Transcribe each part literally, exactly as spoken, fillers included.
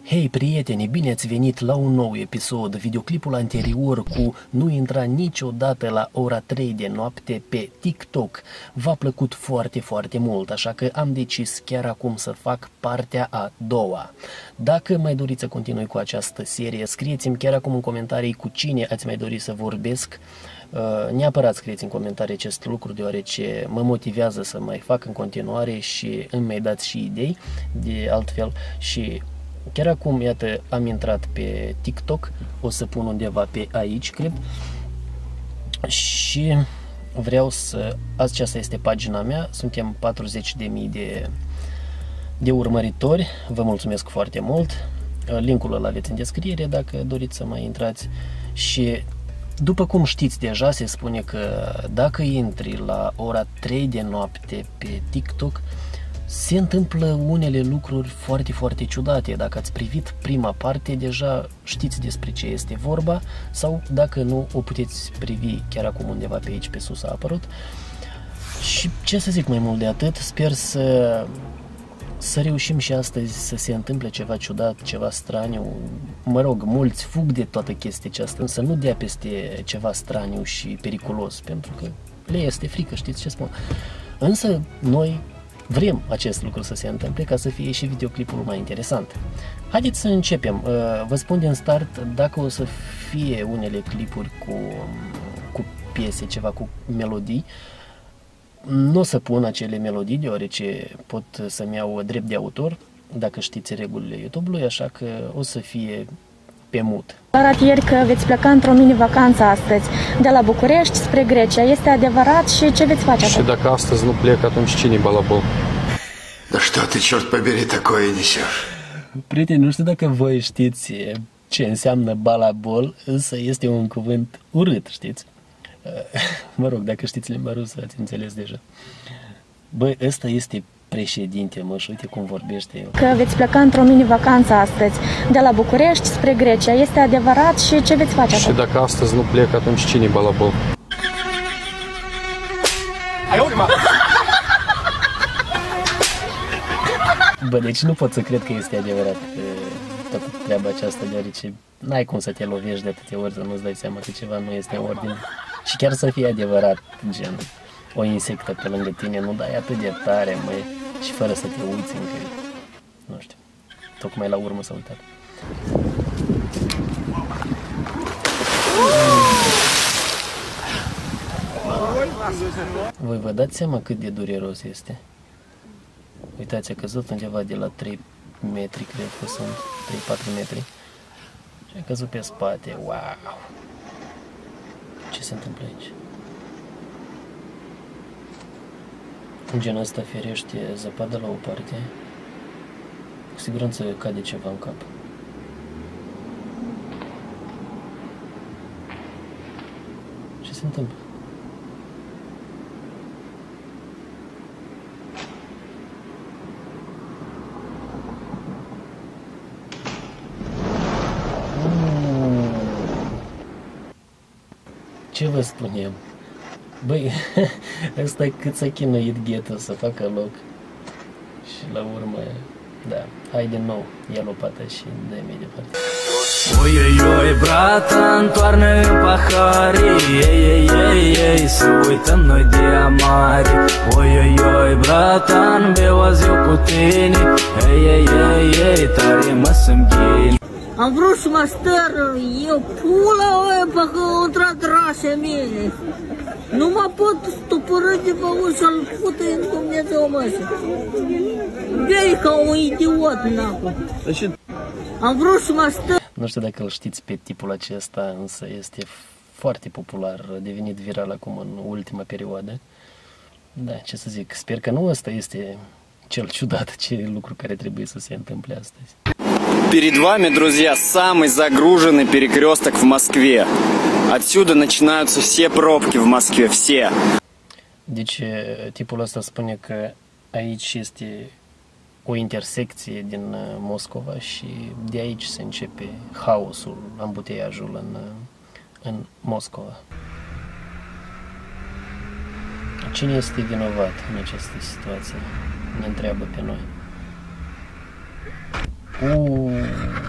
Hei prieteni, bine ați venit la un nou episod. Videoclipul anterior cu "Nu intra niciodată la ora trei de noapte" pe TikTok v-a plăcut foarte, foarte mult, așa că am decis chiar acum să fac partea a doua. Dacă mai doriți să continui cu această serie, scrieți-mi chiar acum în comentarii cu cine ați mai dori să vorbesc. Uh, neapărat scrieți în comentarii acest lucru, deoarece mă motivează să mai fac în continuare și îmi mai dați și idei de altfel. Și chiar acum, iată, am intrat pe TikTok, o să pun undeva pe aici, cred, și vreau să... Aceasta este pagina mea, suntem patruzeci de mii de, de urmăritori, vă mulțumesc foarte mult, linkul îl aveți în descriere dacă doriți să mai intrați. Și după cum știți deja, se spune că dacă intri la ora trei de noapte pe TikTok, se întâmplă unele lucruri foarte, foarte ciudate. Dacă ați privit prima parte, deja știți despre ce este vorba, sau dacă nu, o puteți privi chiar acum undeva pe aici, pe sus a apărut. Și ce să zic mai mult de atât, sper să, să reușim și astăzi să se întâmple ceva ciudat, ceva straniu. Mă rog, mulți fug de toată chestia aceasta, însă nu dea peste ceva straniu și periculos, pentru că le este frică, știți ce spun. Însă noi vrem acest lucru să se întâmple ca să fie și videoclipul mai interesant. Haideți să începem. Vă spun din start, dacă o să fie unele clipuri cu, cu piese, ceva cu melodii, nu o să pun acele melodii, deoarece pot să-mi iau drept de autor, dacă știți regulile YouTube-ului, așa că o să fie pe mut. Arat ieri că veți pleca într-o mini-vacanță astăzi, de la București spre Grecia. Este adevărat și ce veți face? Și dacă astăzi nu plec, atunci cine-i balabol? Да что ты, черт побери, такое несешь? Prieteni, nu știu dacă voi știți ce înseamnă balabol, însă este un cuvânt urât, știți? Mă rog, dacă știți limba rusă, ați înțeles deja. Băi, ăsta este președinte, mă, și uite cum vorbește el. Că veți pleca într-o mini-vacanță astăzi, de la București spre Grecia. Este adevărat și ce veți face? Și dacă astăzi nu plec, atunci cine-i balabol? Bă, deci nu pot să cred că este adevărat toată treaba aceasta, deoarece n-ai cum să te lovești de atâtea ori să nu-ți dai seama că ceva nu este în ordine. Și chiar să fie adevărat, gen, o insectă pe lângă tine, nu dai atât de tare, măi, și fără să te uiți încă, nu știu, tocmai la urmă s-a uitat. Voi vă dați seama cât de dureros este? Uitați, a căzut undeva de la trei metri, cred că sunt trei patru metri, și a căzut pe spate. Wow! Ce se întâmplă aici? În genul ăsta ferește zăpadă la o parte, cu siguranță cade ceva în cap. Ce se întâmplă? Ce vă spunem? Băi, ăsta cât s-a chinuit ghetul să facă loc. Și la urmă, da, hai din nou, ia lopata și dă-i mai departe. Ой-ой-ой, братан, toarnă în pahari, ei, ei, ei, ei, se uită în noi de amari. Oi-oi-oi, bratan, beau azi eu cu tine, ei, ei, ei, ei, tare mă să-mi. Am vrut să mă stăr eu pula oia pe că au intrat rase mine. Nu mă pot stupără de pe ușă să-l pută în Dumnezeu, măsă. Bei ca un idiot, n-acum. Am vrut să mă stăr. Nu știu dacă îl știți pe tipul acesta, însă este foarte popular, a devenit viral acum în ultima perioadă. Da, ce să zic, sper că nu ăsta este cel ciudat, ce lucru care trebuie să se întâmple astăzi. Перед вами, друзья, самый загруженный перекресток в Москве. Отсюда начинаются все пробки в Москве, все. Deci, tipul ăsta spune că aici este o intersecție din Moscova și de aici se începe haosul, ambuteiajul în, în Moscova. Cine este vinovat în această situație? Ne întreabă pe noi. Uuu.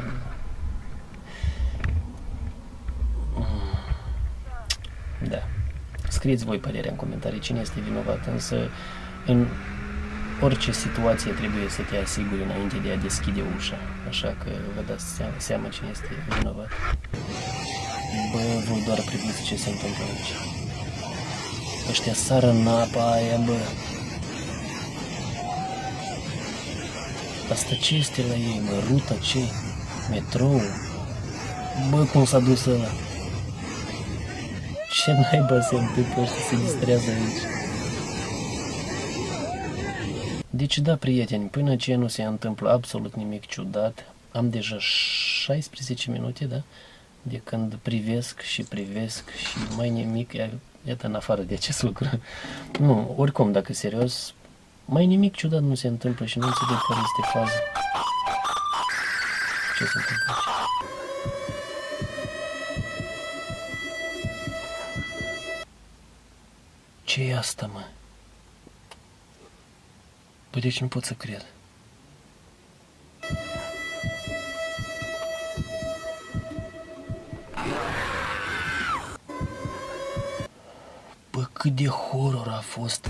scrieți voi părerea în comentarii cine este vinovat, însă în orice situație trebuie să te asiguri înainte de a deschide ușa, așa că vă dați seama, seama cine este vinovat. Bă, voi doar priviți ce se întâmplă aici. Ăștia sară în apa aia, bă. Asta ce este la ei, mă? Ruta ce? Metrou? Bă, cum s-a dus ăla? Ce naiba se întâmplă? Ăștia se distrează aici. Deci da, prieteni, până ce nu se întâmplă absolut nimic ciudat, am deja șaisprezece minute, da? De când privesc și privesc și mai nimic, iată în afară de acest lucru. Nu, oricum, dacă serios, mai nimic ciudat nu se întâmplă și nu înțeleg care este faza. Ce se întâmplă aici? Ce e asta, mă? Bă, deci nu pot să cred. Bă, cât de horror a fost.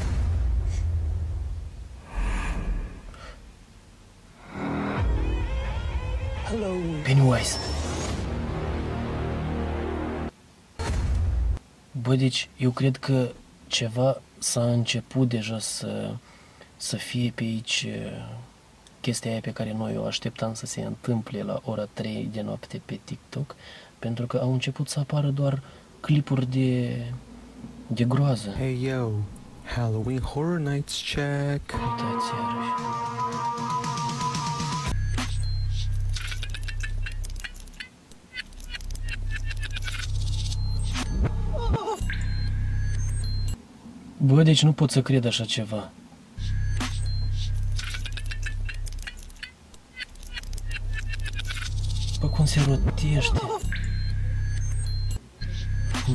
Hello. Pennywise. Bă, deci eu cred că ceva s-a început deja să, să fie pe aici chestia aia pe care noi o așteptam să se întâmple la ora trei de noapte pe TikTok, pentru că au început să apară doar clipuri de, de groază. Hey yo, Halloween Horror Nights check. Uitați iarăși. Bă, deci nu pot să cred așa ceva. Bă, cum se rotește. Hmm.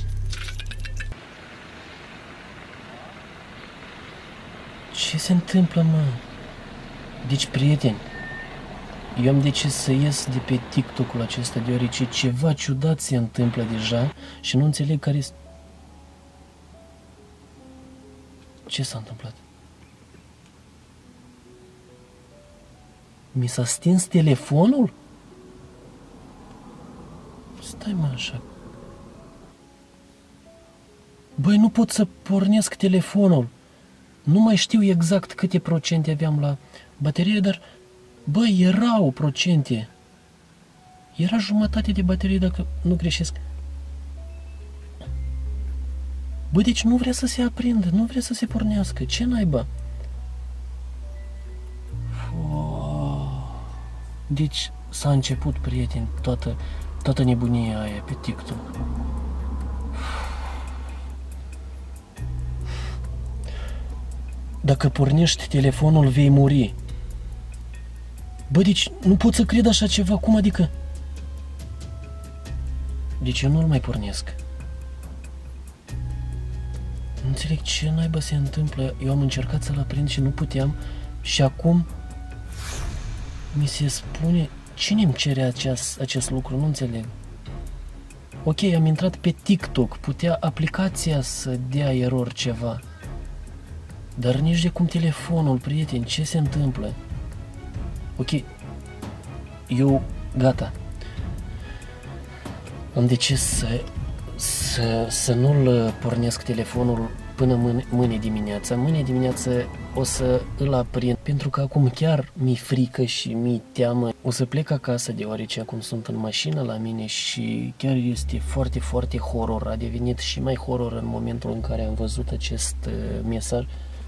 Ce se întâmplă, mă? Deci, prieteni, eu am decis să ies de pe TikTok-ul acesta, deoarece ceva ciudat se întâmplă deja și nu înțeleg care este. Ce s-a întâmplat? Mi s-a stins telefonul? Stai, mă, așa. Băi, nu pot să pornesc telefonul. Nu mai știu exact câte procente aveam la baterie, dar, băi, erau procente. Era jumătate de baterie, dacă nu greșesc. Bă, deci nu vrea să se aprindă, nu vrea să se pornească. Ce naiba? Deci s-a început, prieteni, toată, toată nebunia aia pe TikTok. Dacă pornești telefonul, vei muri. Bă, deci nu pot să cred așa ceva. Cum adică? Deci eu nu-l mai pornesc. Nu înțeleg ce naiba se întâmplă. Eu am încercat să-l aprind și nu puteam. Și acum mi se spune... Cine îmi cere acest, acest lucru? Nu înțeleg. Ok, am intrat pe TikTok. Putea aplicația să dea error ceva. Dar nici de cum telefonul, prieteni. Ce se întâmplă? Ok. Eu, gata. Am decis să... Să, să nu-l pornesc telefonul până mâine, mâine dimineața. Mâine dimineață o să îl aprind, pentru că acum chiar mi-e frică și mi-e teamă. O să plec acasă, deoarece acum sunt în mașină la mine și chiar este foarte, foarte horror. A devenit și mai horror în momentul în care am văzut acest uh, mesaj.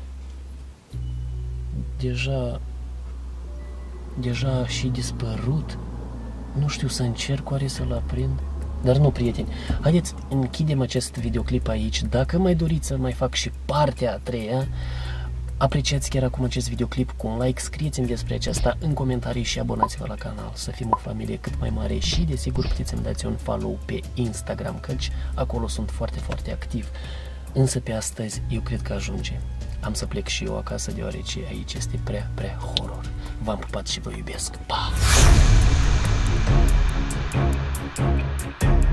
Deja, deja a și dispărut. Nu știu, să încerc oare să-l aprind. Dar nu, prieteni, haideți, închidem acest videoclip aici. Dacă mai doriți să mai fac și partea a treia, apreciați chiar acum acest videoclip cu un like, scrieți-mi despre aceasta în comentarii și abonați-vă la canal, să fim o familie cât mai mare și, desigur, puteți să-mi dați un follow pe Instagram, căci acolo sunt foarte, foarte activ. Însă pe astăzi eu cred că ajunge. Am să plec și eu acasă, deoarece aici este prea, prea horror. V-am pupat și vă iubesc. Pa! Thank you.